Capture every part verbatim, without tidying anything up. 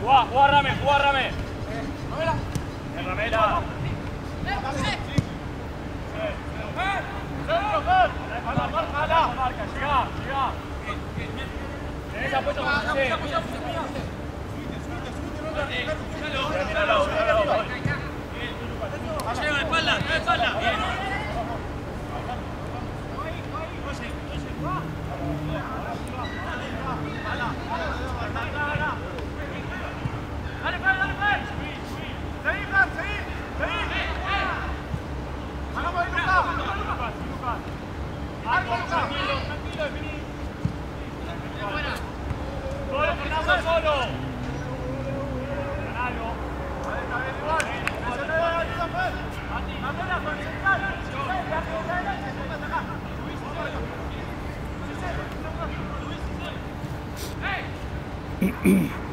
Jugá, jugá Rame, jugá Rame. En Ramela. Marca, llegá, llegá. Tenés apuesto con usted. Míralo, míralo. Lleva la espalda, lleva la espalda. Dale, dale, dale. Seguí, Fran, seguí. Seguí. Hagamos el Lucas. Lucas, Lucas. Algo, Lucas. Tranquilo, tranquilo, definí. Solo, Fernando, solo. Ganalo. Está bien, igual. Se le da la ayuda, pues. Mandela, concentrar. ¡Hey!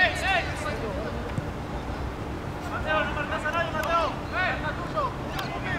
Mateo, no marcas a nadie, Mateo. ¡Eh! ¡Está tuyo!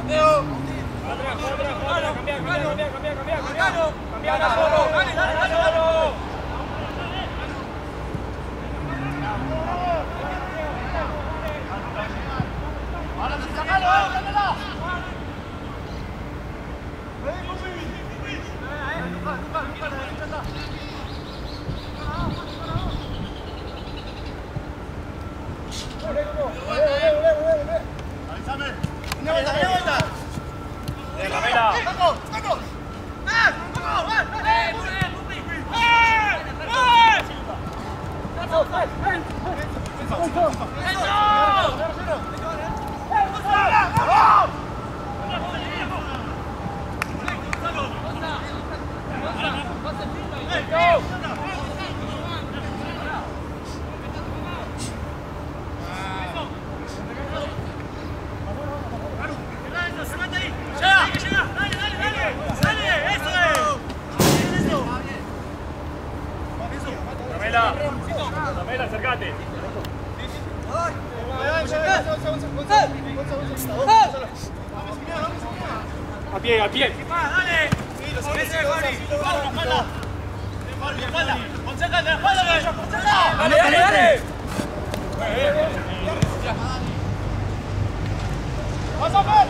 A pie, a pie. Dale. Dale, dale, dale. ¡Vas a ver!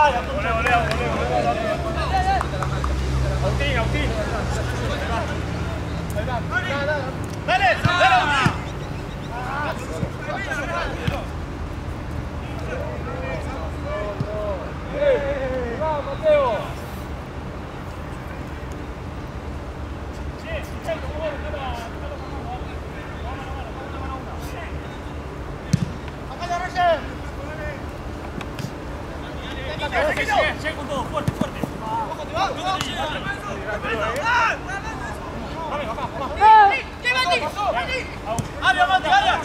vaya, ole, ole, ole, ole. Agustín, Agustín. Dale, dale. ¡Vamos, Mateo! Sigue con todo, fuerte, fuerte. ¡Área, Mati, área!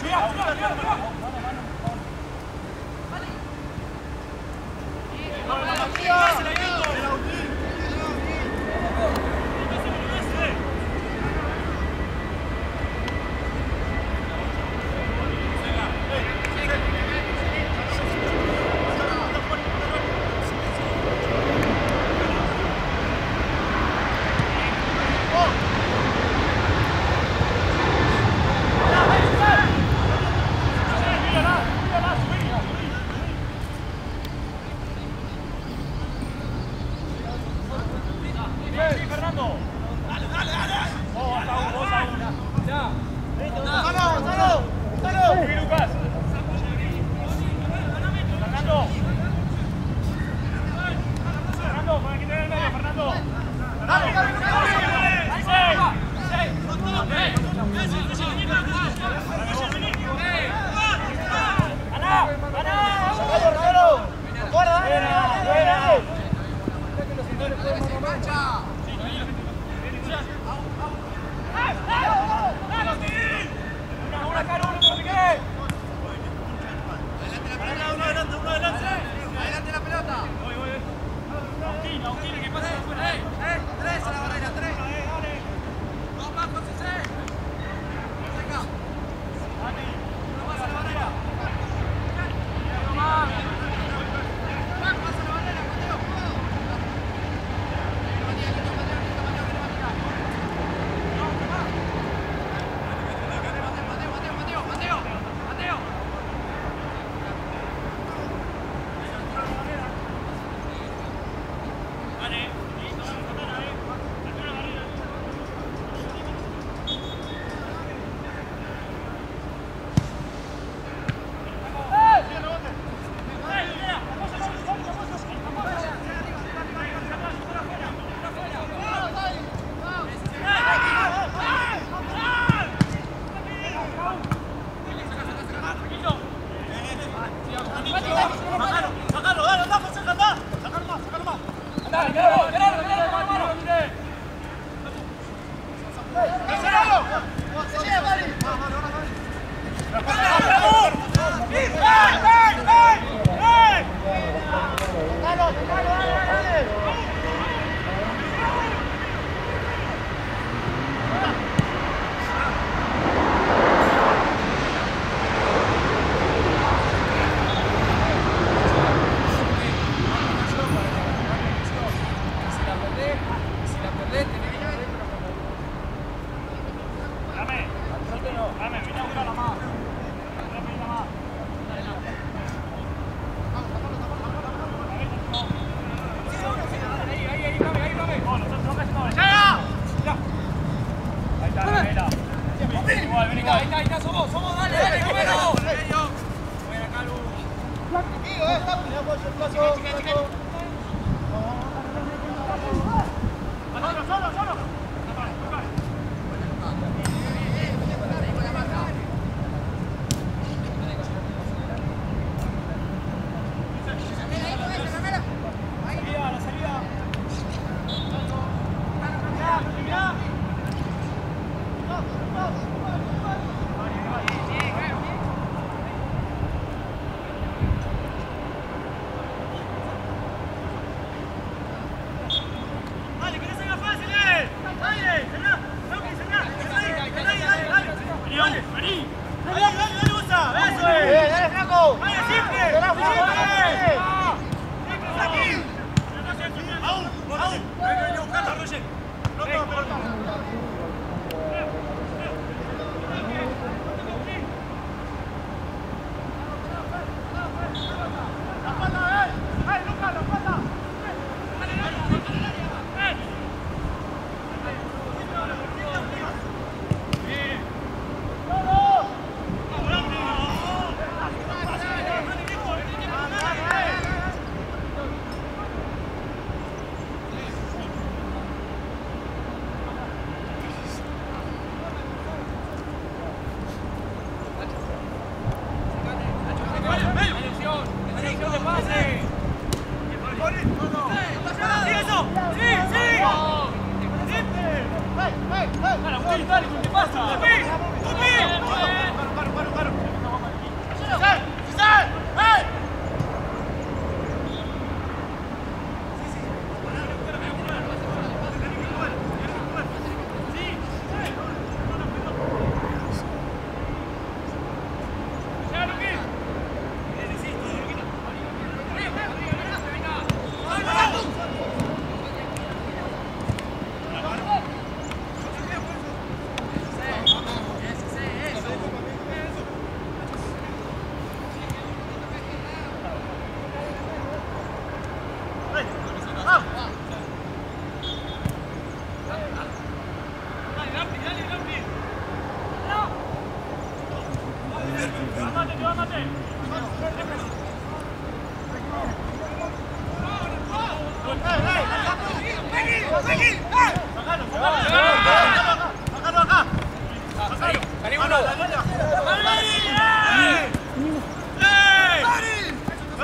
¡La espalda, eh! ¡Eh, Lucas, la espalda!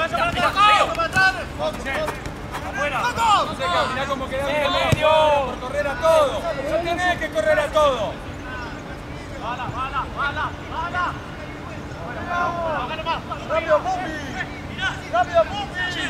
Fonseca, mirá cómo quedás en medio. Por correr a todo. No tenés que correr a todo. Bala, bala, bala, bala. ¡Rápido, Pupi! ¡Rápido, Pupi!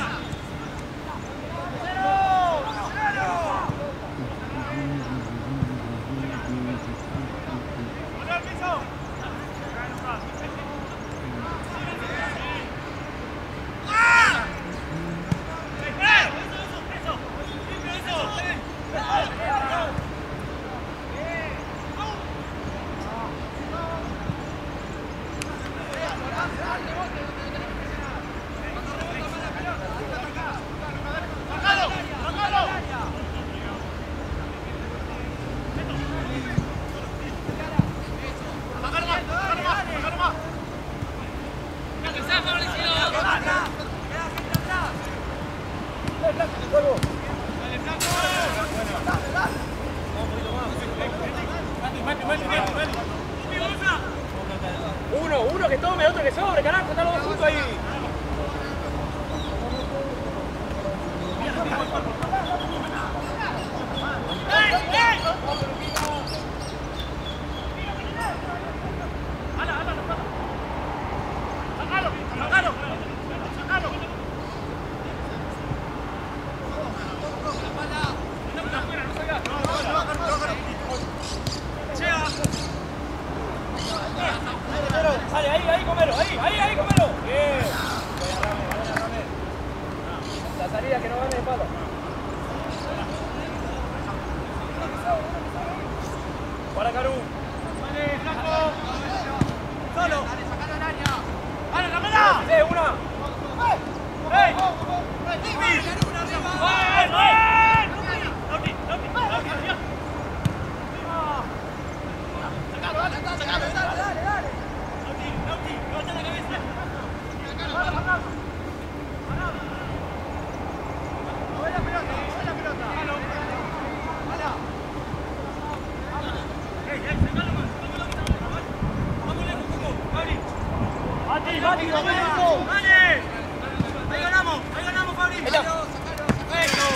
Uno, uno que tome, otro que sobre, carajo, están los dos juntos ahí. Dale, ahí, ahí, comero, ahí, ahí, ahí, comero. Bien. La salida que no gane de palo. Para Caru. Vale, Flaco. Solo. Dale, sacalo al área. Dale, la mala. ¡Eh, una! ¡Ey! ¡Ey! ¡Ven, ven! ¡Lauti, Lauti, Lauti, hacia! ¡Sacalo, dale, sacalo, dale, dale, dale! ¡Lauti, Lauti, levanta la cabeza! ¡Sacalo, sacalo! ¡Parado! ¡Mueve la pelota, mueve la pelota! ¡Sacalo! ¡Hala! ¡Ey, ey, sacalo más! ¡Vamos lejos, Coco! ¡Fabri! ¡Mati, Mati, Roberto! ¡Dale! ¡Ahí ganamos! ¡Ahí ganamos, Fabri! ¡Sacalo, sacalo, sacalo!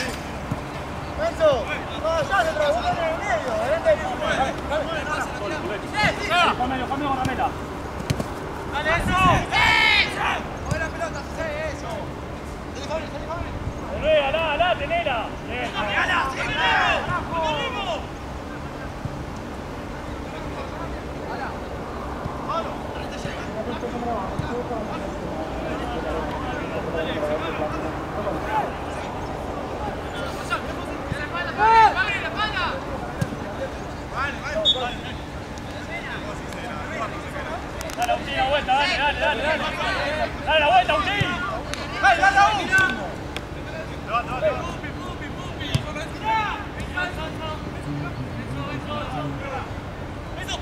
¡Eso! ¡No, ya se trabajó en el medio! ¡Adelante el Pupi! Camelo, camelo, Ramela. ¡Dale, eso! ¡Mueve la pelota, sí, eso! ¡Dale, Fabri, dale, Fabri! Volvé, alá, alá, tenela. ¡Dale, ala! ¡Carajo! ¡Corrimos! Dale, Agustín, la vuelta, dale, dale, dale, dale. Dale la vuelta, Agustín. ¡Dale, dale, Agustín! ¡Pupi, pupi, pupi! ¡Eso!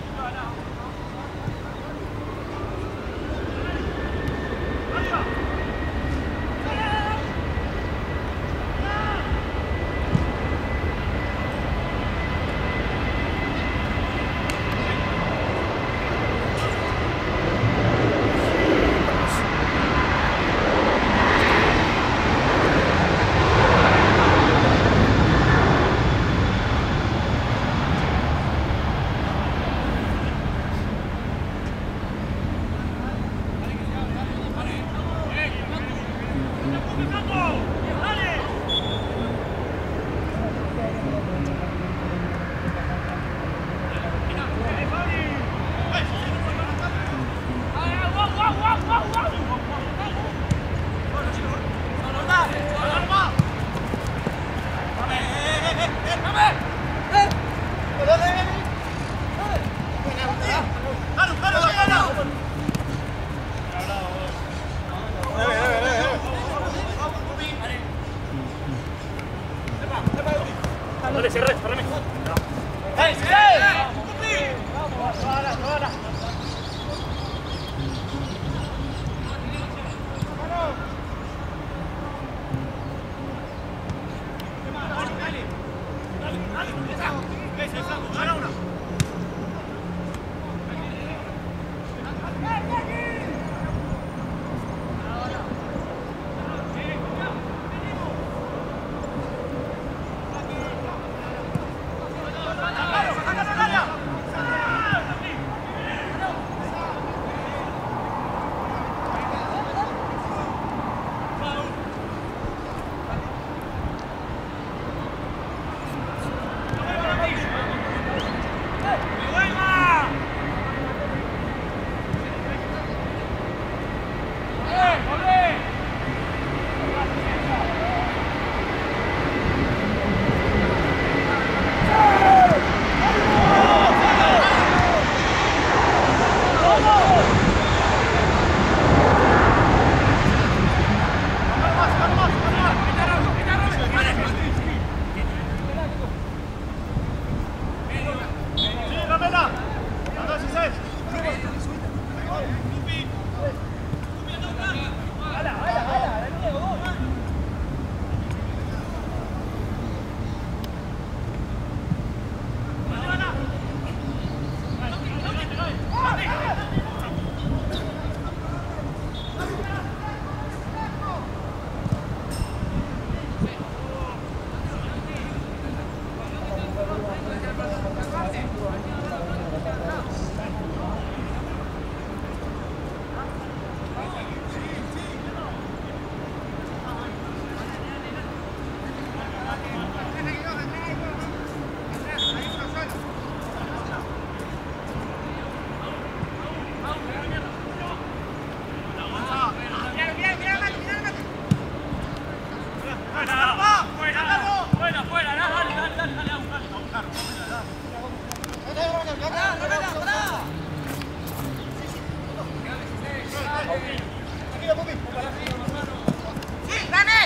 rápido, Pupi. ¡Sí, dame!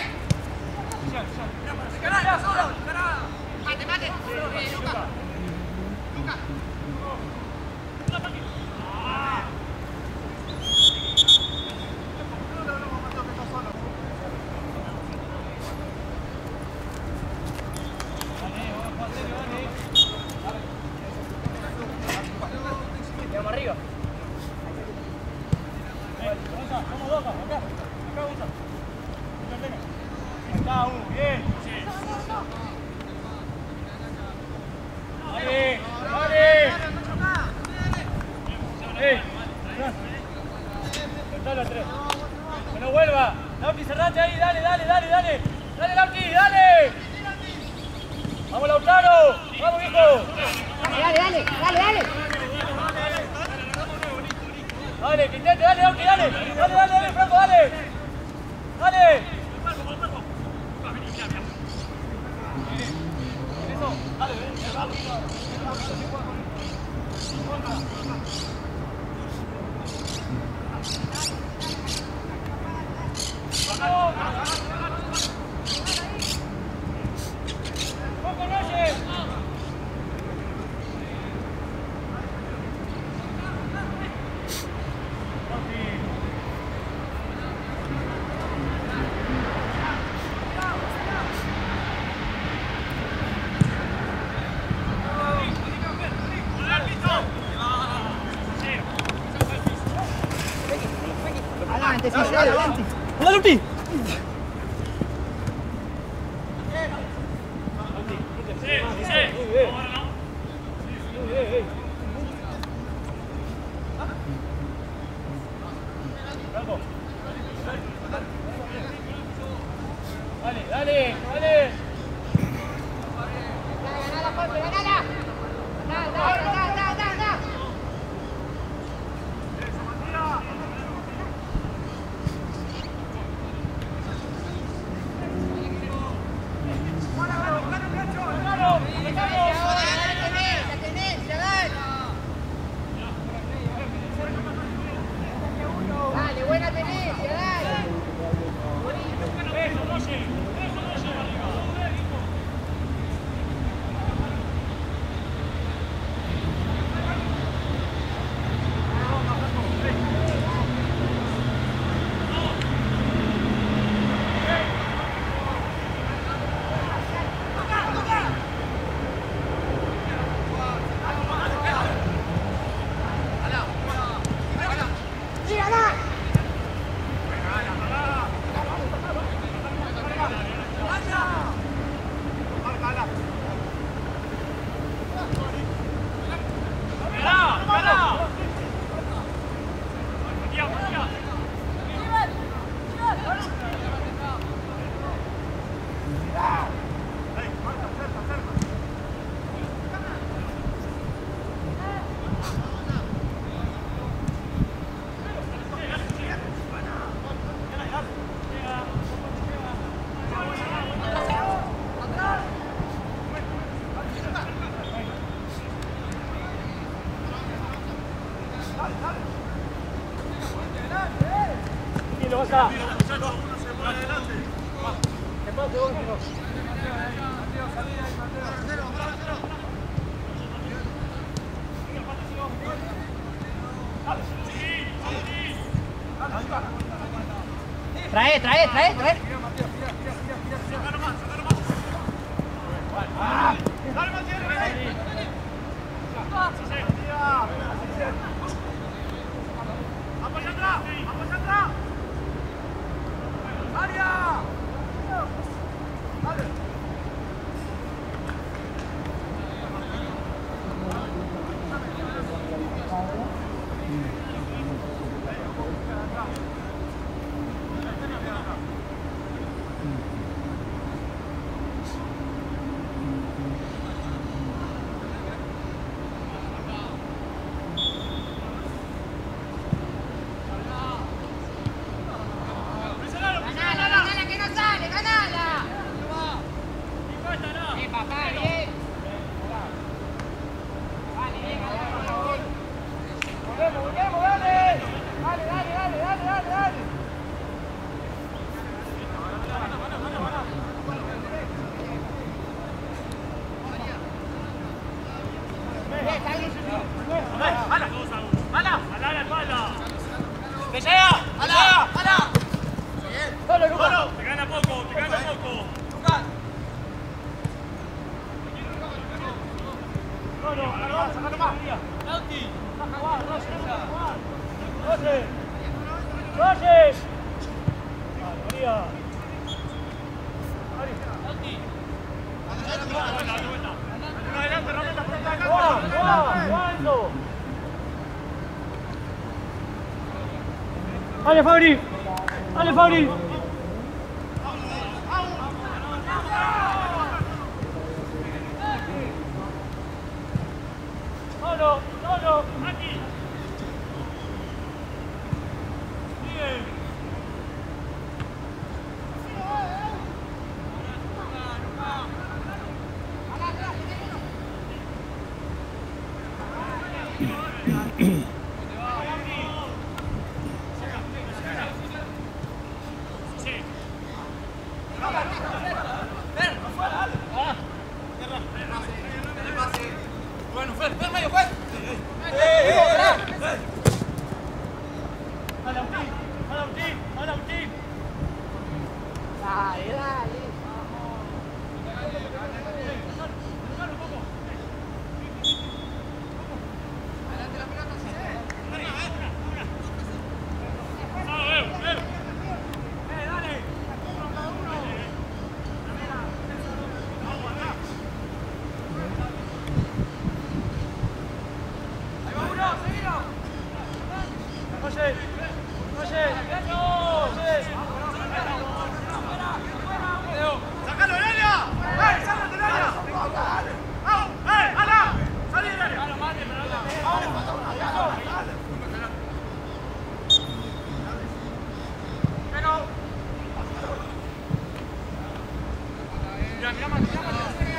¡Cará, solo! ¡Cará! ¡Mate, mate! ¡Eh, Luca! ¡Luca! Vamos arriba. Vamos dos, acá. Acá, Gonza. Ahí está, uno. Bien. Dale, dale. ¡Ey! Soltalo a tres. Que no vuelva. Lauti, cerrate ahí. Dale, dale, dale, dale. Dale, Lauti, dale. Vamos, Lautaro. Vamos, viejo. Dale, dale, dale, dale. Dale, que intente, dale, Lauti, dale. Dale, dale, dale, Franco, dale. Dale. ¡Poco, Reyes! Adelante, sí, adelante. ¡Hola, Lauti! Dale, dale, dale. Ganala, Jorge, ganala. Da, da, da, da, da, da. Dale, buena tenencia, dale. Lo vas a. ¿Qué pasa, vos? Trae, trae, trae, trae. ¡Vamos atrás! ¡Vamos atrás! ¡Área! ¡Dale! ¡Hala! ¡Hala! Solo, Lucas. Te gana poco, te gana poco. Lucas. No, no, no, sacalo más. Lauti. Baja, va, Roger. Roger. María. Lauti. Adelante, Rameta, por acá. Juan, Juan, Juan. Dale, Fabri. Dale, Fabri. Solo, solo. Aquí. Bien. Bueno, Fer, Fer, medio, Fer. Dale, Agustín. Dale, Agustín. Dale, Agustín. Dale, dale. Oye, oye, oye. ¡Sacalo del área! ¡Eh, sácalo del área! ¡Vamos! ¡Eh, hala! ¡Salí del área! Pero... Mira, mira, mira, mira.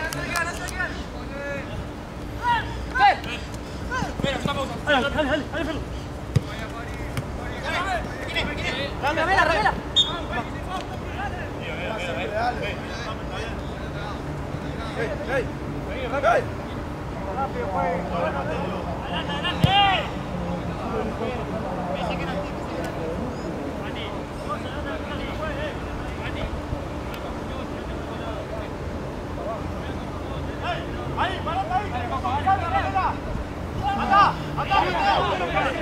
Dale, dale, dale, dale, Felo. Ramela, Ramela. ¡Ahí, parate ahí! ¡Acá! ¡Acá! ¡Acá!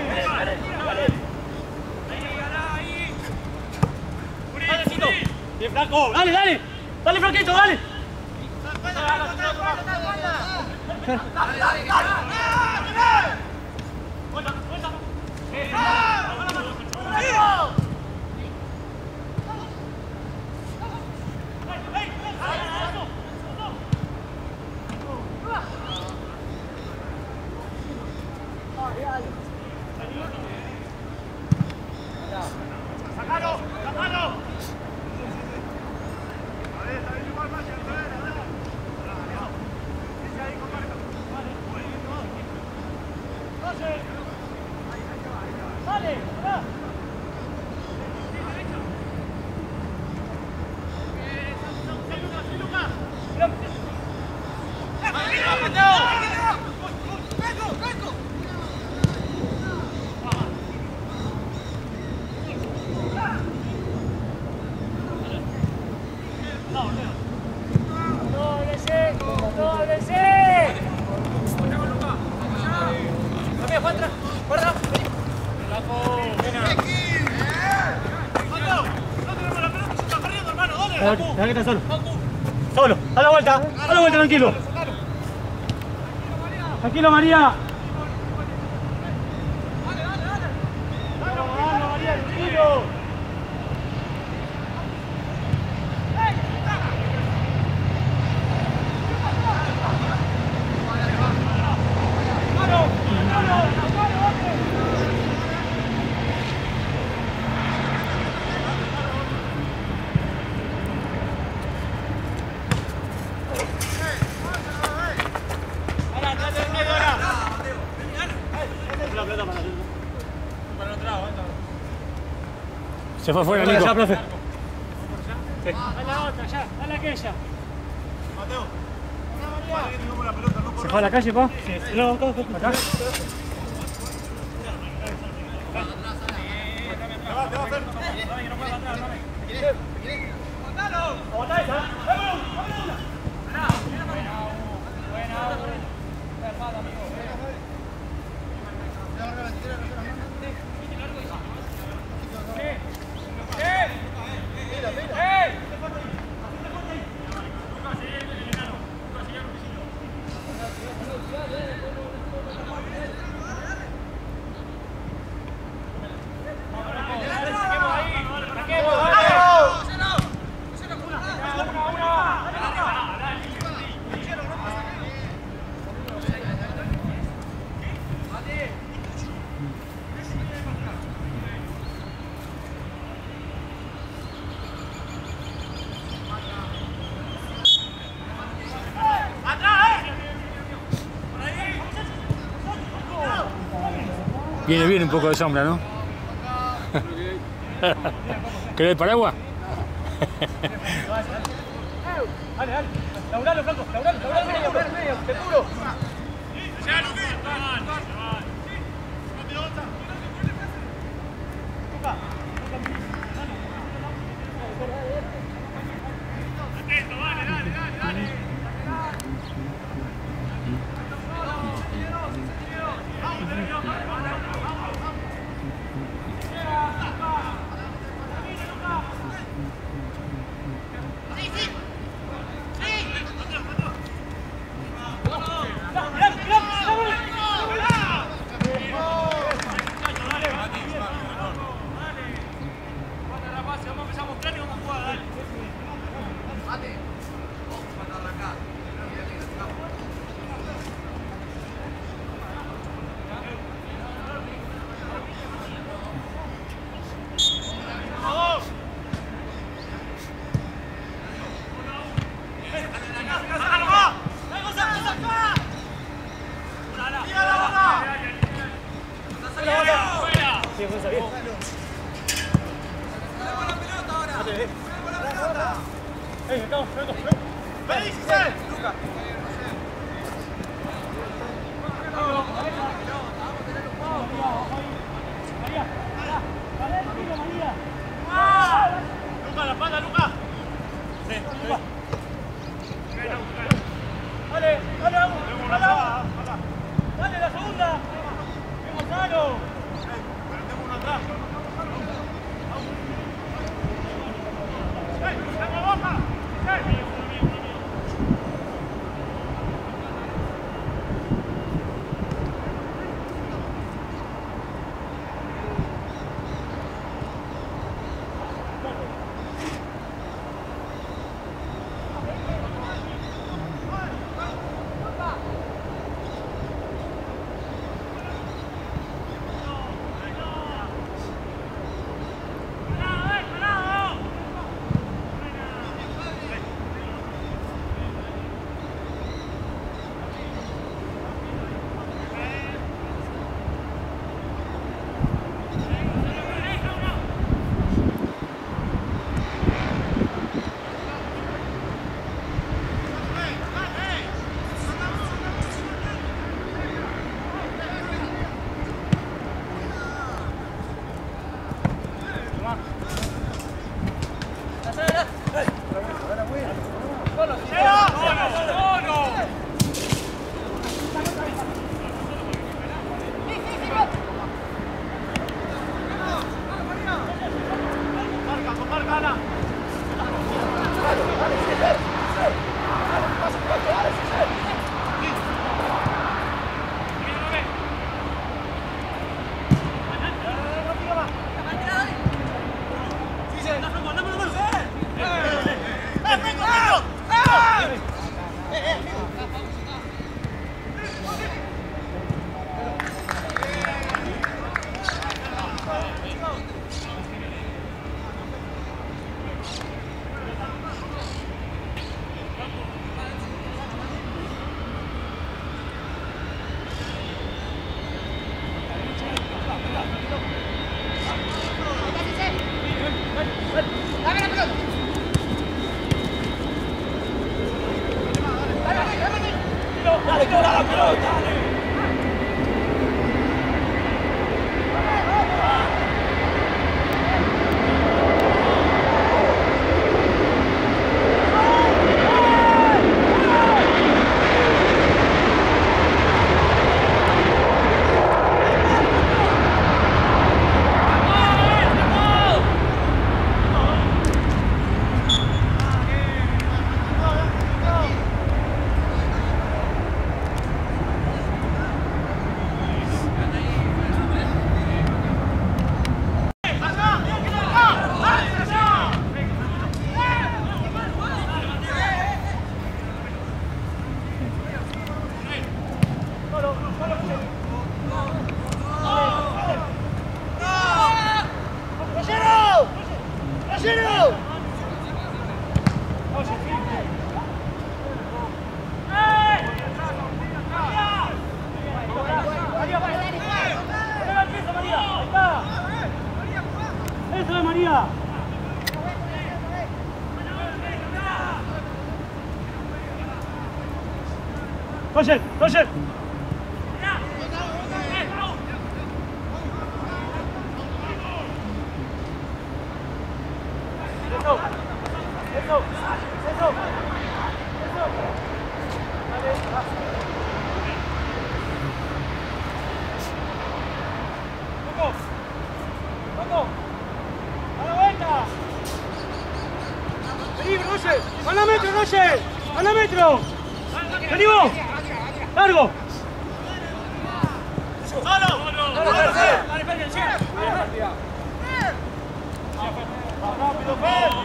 Bien, Franco. Dale, dale. Dale, Franquito, dale. ¡Sacalo! ¡Sacalo! Dale, va. ¡Dóblese! ¡Dóblese! ¡Ramiro, Juan, atrás! ¡Guarda! Deja que está solo. Solo. A la vuelta. A la vuelta, tranquilo. Tranquilo, María. Vamos, María, tranquilo. Se fue fuera, Nico. Ya, profe. Sí. A la otra, ya. A la aquella. Mateo. Vale, que tengamos la pelota, no ¿Se fue a la calle, pa? Sí. No, acá. No, va, te va a hacer. Dame que no pueda atrás, dame. Aguantá esa. ¡Dame una! ¡Dame una! Buena, buena, buena. La espalda, amigo. ¡Eh! ¡Eh! Viene bien un poco de sombra, ¿no? ¿Querés el paraguas? Dale, dale. Lauralo, Franco. Lauralo, lauralo, medio, medio. Te juro. Atento, vale, dale, dale, dale. ¡Caballero! ¡Eso es María! ¡Roger! ¡Roger! ¡Eso! ¡Eso! ¡Eso! ¡Eso! ¡Dale! ¡Va! ¡Poco! ¡Poco! ¡A la vuelta! ¡Vení, Roger! ¡A la metro, Roger! ¡A la metro! ¡Vení vos! ¡Largo! ¡Solo! ¡Dale, Pedro! ¡Sí! ¡Rápido, Pedro!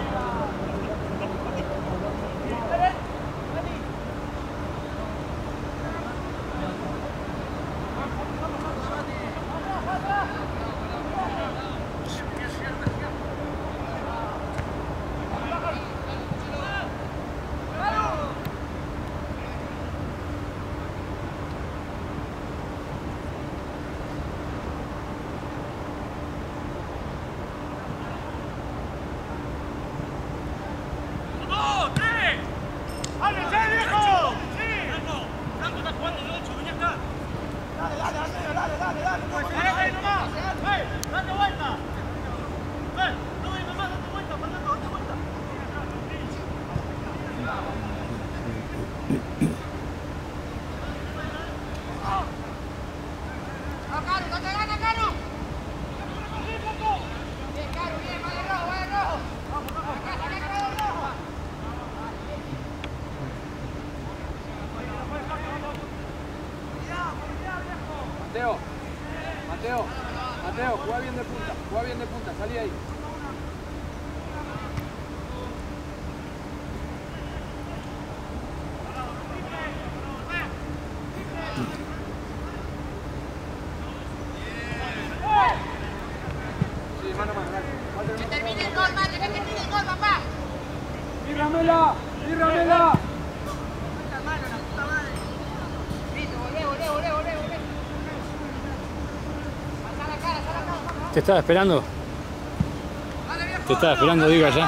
Mateo, Mateo, Mateo, juega bien de punta, juega bien de punta, salí ahí. Sí, mano a mano, dale. Que termine el gol, Mate, que termine el gol, papá. ¡Líramela! ¡Líramela! ¿Te estaba esperando? ¿Te estaba esperando, diga ya?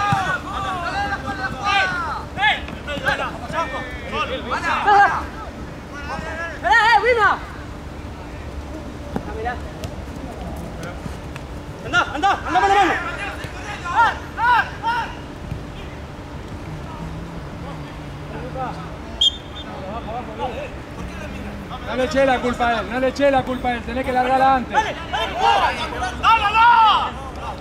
¡Anda, anda! ¡Anda, mano a mano! No le eché la culpa a él, no le eché la culpa a él, tenés que largarla antes. ¡Dale, dale!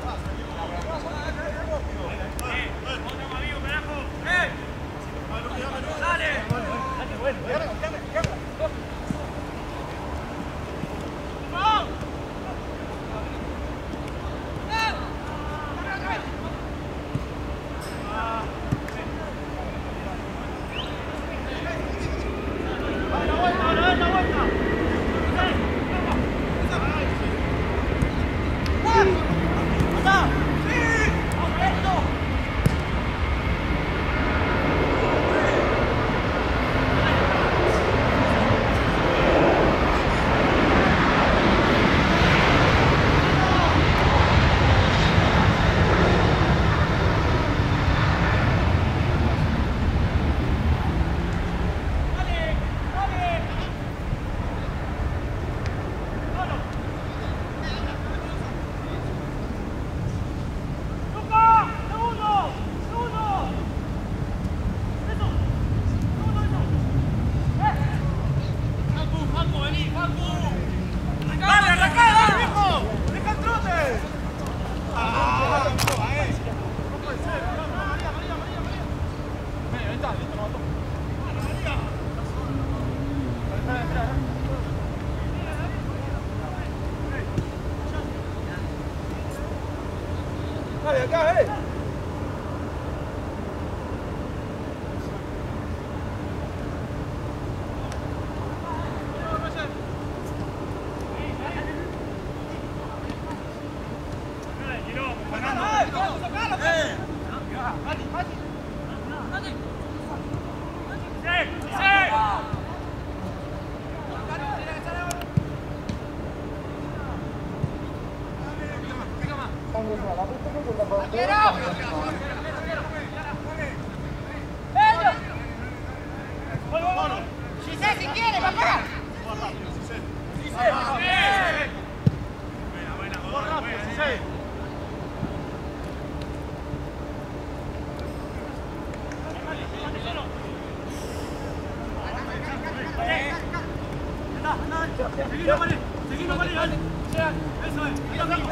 Dale, acá, eh. ¡Fernando! ¡Vamos a sacarlo! Giselle, si quiere, papá. Seguilo, Mari, seguilo, Mari, dale. Eso es, mira, mira.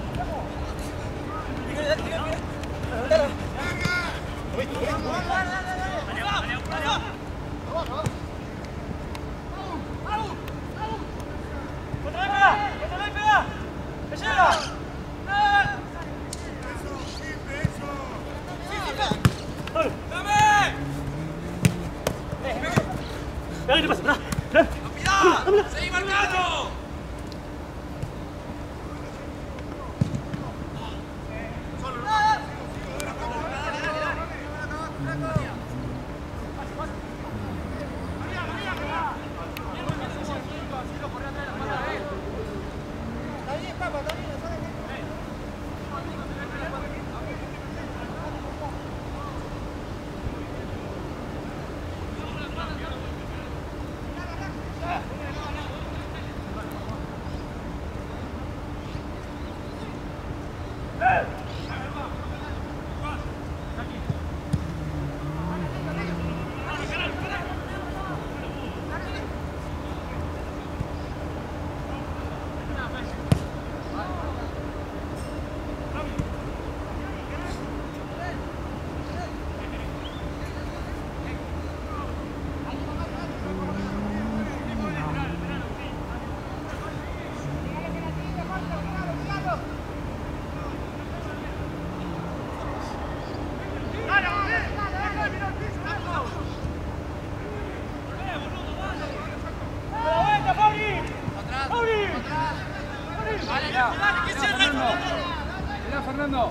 ¡Seguí marcando! Mirá, Fernando.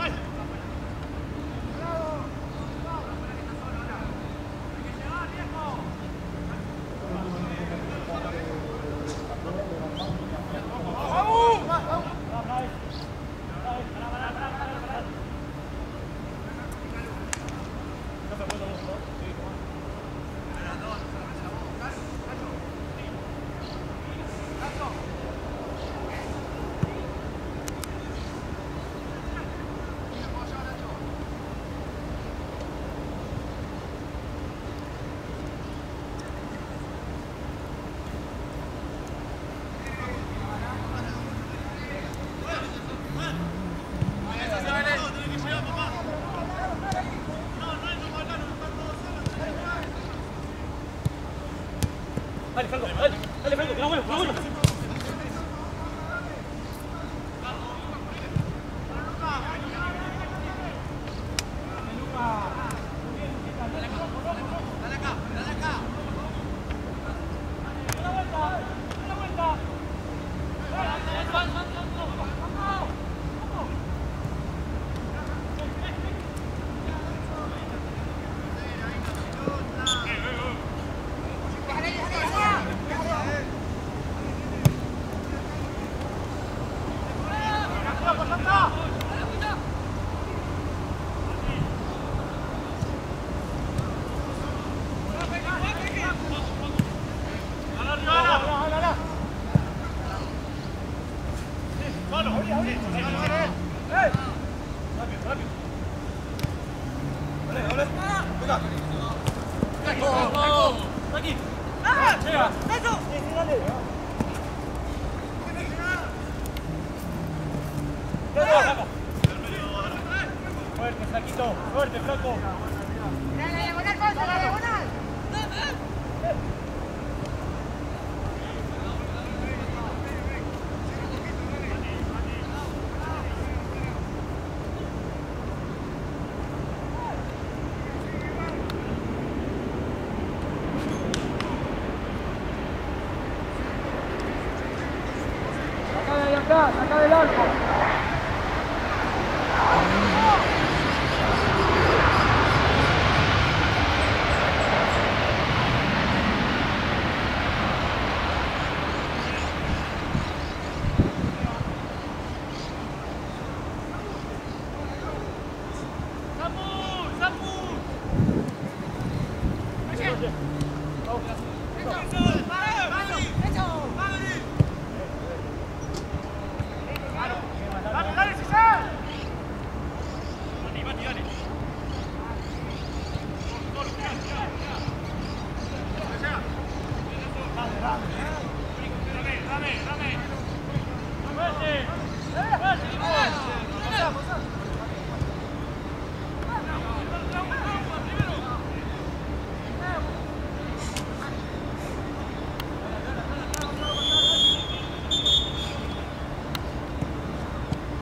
Dale, Franco, dale, dale, Franco, que va bueno, que va bueno. Fuerte, Flaquito, fuerte, Flaco. La diagonal, Ponce, la diagonal. Saca de acá, saca del arco. ¡Samu! ¡Samu! ¡Eso!